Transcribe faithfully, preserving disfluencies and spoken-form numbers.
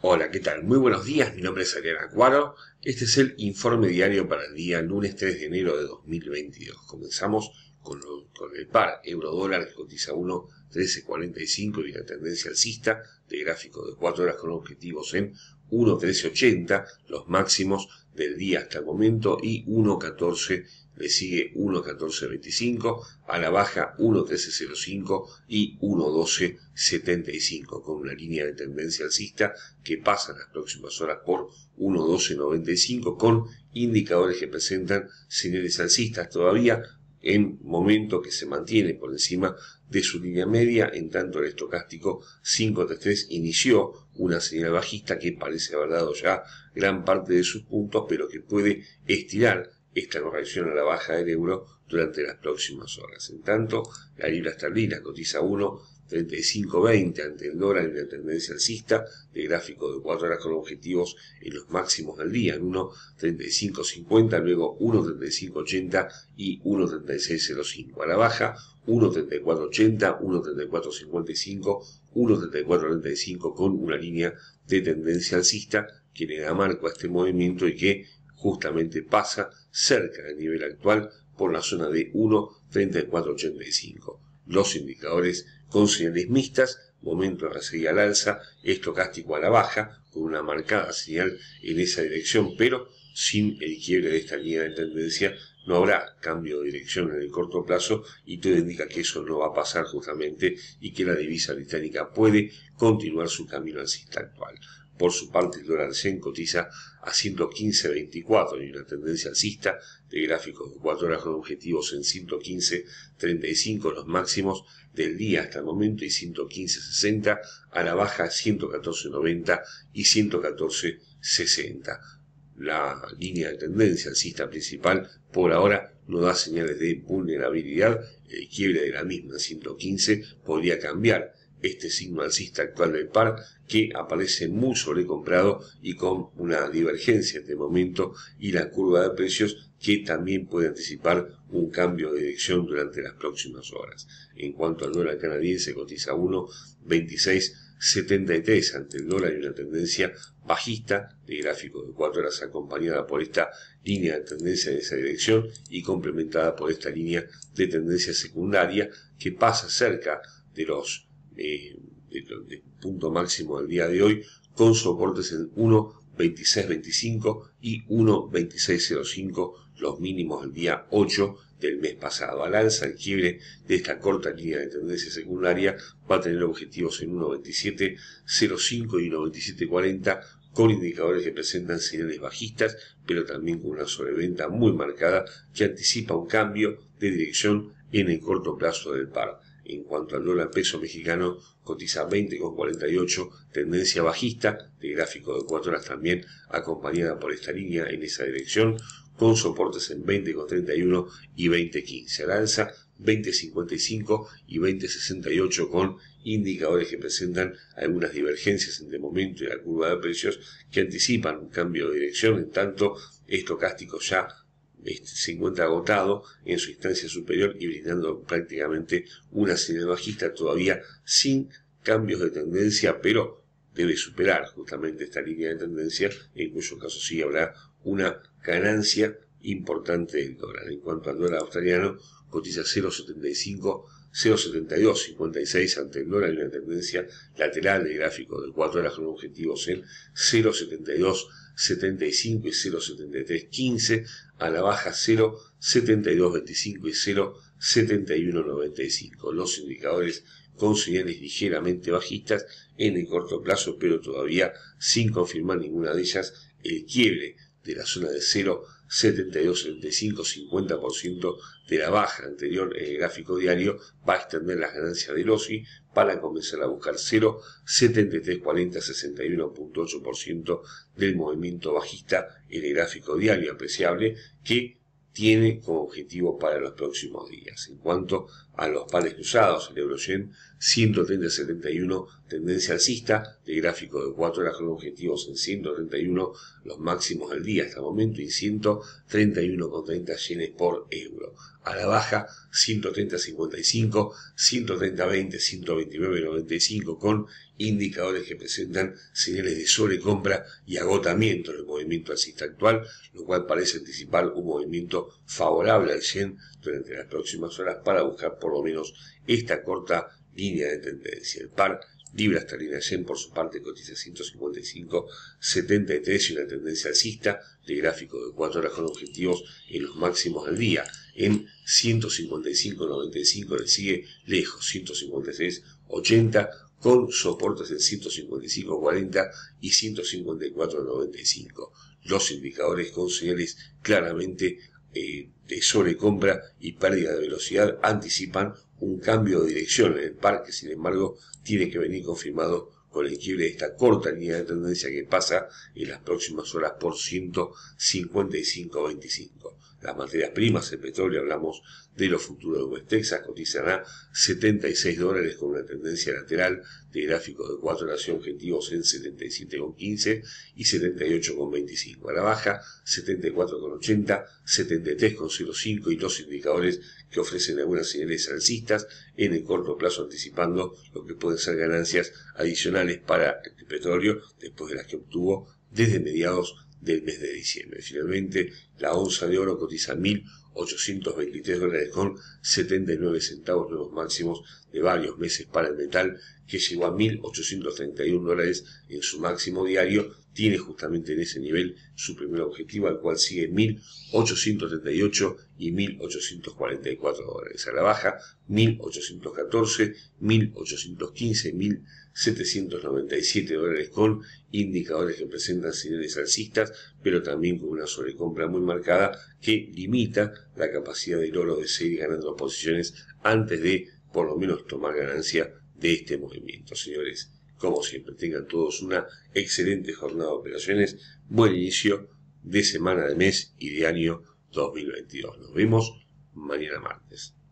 Hola, ¿qué tal? Muy buenos días, mi nombre es Adrián Acuaro. Este es el informe diario para el día lunes tres de enero de dos mil veintidós. Comenzamos con, lo- con el par euro-dólar que cotiza uno trece cuarenta y cinco y una tendencia alcista de gráfico de cuatro horas con objetivos en uno trece ochenta, los máximos del día hasta el momento, y uno catorce le sigue uno catorce veinticinco, a la baja uno trece cero cinco y uno doce setenta y cinco, con una línea de tendencia alcista que pasa en las próximas horas por uno doce noventa y cinco, con indicadores que presentan señales alcistas todavía en momento que se mantiene por encima de su línea media. En tanto, el estocástico quinientos treinta y tres inició una señal bajista que parece haber dado ya gran parte de sus puntos, pero que puede estirar esta corrección a la baja del euro durante las próximas horas. En tanto, la libra esterlina cotiza uno treinta y cinco veinte ante el dólar en una tendencia alcista de gráfico de cuatro horas con objetivos en los máximos del día, en uno treinta y cinco cincuenta, luego uno treinta y cinco ochenta y uno treinta y seis cero cinco. A la baja uno treinta y cuatro ochenta, uno treinta y cuatro cincuenta y cinco, uno treinta y cuatro treinta y cinco, con una línea de tendencia alcista que le da marco a este movimiento y que justamente pasa cerca del nivel actual por la zona de uno treinta y cuatro ochenta y cinco. Los indicadores con señales mixtas, momento de seguir al alza, estocástico a la baja, con una marcada señal en esa dirección, pero sin el quiebre de esta línea de tendencia no habrá cambio de dirección en el corto plazo, y todo indica que eso no va a pasar justamente y que la divisa británica puede continuar su camino alcista actual. Por su parte, el dólar yen cotiza a ciento quince veinticuatro y una tendencia alcista de gráficos de cuatro horas con objetivos en ciento quince treinta y cinco, los máximos del día hasta el momento, y ciento quince sesenta, a la baja ciento catorce noventa y ciento catorce sesenta. La línea de tendencia alcista principal por ahora no da señales de vulnerabilidad. El quiebre de la misma en ciento quince podría cambiar este signo alcista actual del par, que aparece muy sobrecomprado y con una divergencia entre el momento y la curva de precios que también puede anticipar un cambio de dirección durante las próximas horas. En cuanto al dólar canadiense, cotiza uno veintiséis setenta y tres ante el dólar y una tendencia bajista de gráfico de cuatro horas, acompañada por esta línea de tendencia en esa dirección y complementada por esta línea de tendencia secundaria que pasa cerca de los eh, del punto máximo del día de hoy, con soportes en uno veintiséis veinticinco y uno veintiséis cero cinco, los mínimos del día ocho del mes pasado. Al alza, el quiebre de esta corta línea de tendencia secundaria va a tener objetivos en uno veintisiete cero cinco y uno veintisiete cuarenta, con indicadores que presentan señales bajistas, pero también con una sobreventa muy marcada que anticipa un cambio de dirección en el corto plazo del par. En cuanto al dólar peso mexicano, cotiza veinte cuarenta y ocho, tendencia bajista de gráfico de cuatro horas también acompañada por esta línea en esa dirección, con soportes en veinte treinta y uno y veinte quince. Al alza veinte cincuenta y cinco y veinte sesenta y ocho, con indicadores que presentan algunas divergencias entre el momento y la curva de precios que anticipan un cambio de dirección. En tanto, estocástico ya se encuentra agotado en su instancia superior y brindando prácticamente una señal bajista todavía sin cambios de tendencia, pero debe superar justamente esta línea de tendencia, en cuyo caso sí habrá una ganancia importante del dólar. En cuanto al dólar australiano, cotiza cero setenta y cinco cero setenta y dos cincuenta y seis ante el dólar y una tendencia lateral de gráfico de cuatro horas con objetivos en cero setenta y dos setenta y cinco y cero setenta y tres quince, a la baja cero setenta y dos veinticinco y cero setenta y uno noventa y cinco. Los indicadores con señales ligeramente bajistas en el corto plazo, pero todavía sin confirmar ninguna de ellas. El quiebre de la zona de cero setenta y dos setenta y cinco, cincuenta por ciento de la baja anterior en el gráfico diario, va a extender las ganancias del O S I para comenzar a buscar cero setenta y tres cuarenta, sesenta y uno punto ocho por ciento del movimiento bajista en el gráfico diario apreciable que tiene como objetivo para los próximos días. En cuanto a los pares cruzados, el euro-yen ciento treinta coma setenta y uno, tendencia alcista, de gráfico de cuatro horas con objetivos en ciento treinta y uno, los máximos del día hasta el momento, y ciento treinta y uno coma treinta yenes por euro. A la baja, ciento treinta coma cincuenta y cinco, ciento treinta coma veinte, ciento veintinueve coma noventa y cinco, con indicadores que presentan señales de sobrecompra y agotamiento del movimiento alcista actual, lo cual parece anticipar un movimiento favorable al yen durante las próximas horas para buscar por lo menos esta corta línea de tendencia. El par libra esterlina yen por su parte cotiza ciento cincuenta y cinco coma setenta y tres y una tendencia alcista de gráfico de cuatro horas con objetivos en los máximos del día. En ciento cincuenta y cinco coma noventa y cinco le sigue lejos ciento cincuenta y seis coma ochenta, con soportes en ciento cincuenta y cinco coma cuarenta y ciento cincuenta y cuatro coma noventa y cinco. Los indicadores con señales claramente eh, de sobrecompra y pérdida de velocidad anticipan un cambio de dirección en el par, que sin embargo tiene que venir confirmado con el quiebre de esta corta línea de tendencia que pasa en las próximas horas por ciento cincuenta y cinco coma veinticinco. Las materias primas, el petróleo, hablamos de los futuros de West Texas, cotizan a setenta y seis dólares con una tendencia lateral de gráfico de cuatro horas y objetivos en setenta y siete coma quince y setenta y ocho coma veinticinco. A la baja, setenta y cuatro coma ochenta, setenta y tres coma cero cinco y dos indicadores que ofrecen algunas señales alcistas en el corto plazo, anticipando lo que pueden ser ganancias adicionales para el petróleo después de las que obtuvo desde mediados del mes de diciembre. Finalmente, la onza de oro cotiza mil ochocientos veintitrés dólares con setenta y nueve centavos, nuevos máximos de varios meses para el metal, que llegó a mil ochocientos treinta y un dólares en su máximo diario. Tiene justamente en ese nivel su primer objetivo, al cual sigue mil ochocientos treinta y ocho y mil ochocientos cuarenta y cuatro dólares. A la baja, mil ochocientos catorce, mil ochocientos quince, mil setecientos noventa y siete dólares, con indicadores que presentan señales alcistas, pero también con una sobrecompra muy marcada que limita la capacidad del oro de seguir ganando posiciones antes de por lo menos tomar ganancia de este movimiento. Señores, como siempre, tengan todos una excelente jornada de operaciones, buen inicio de semana, de mes y de año dos mil veintidós. Nos vemos mañana martes.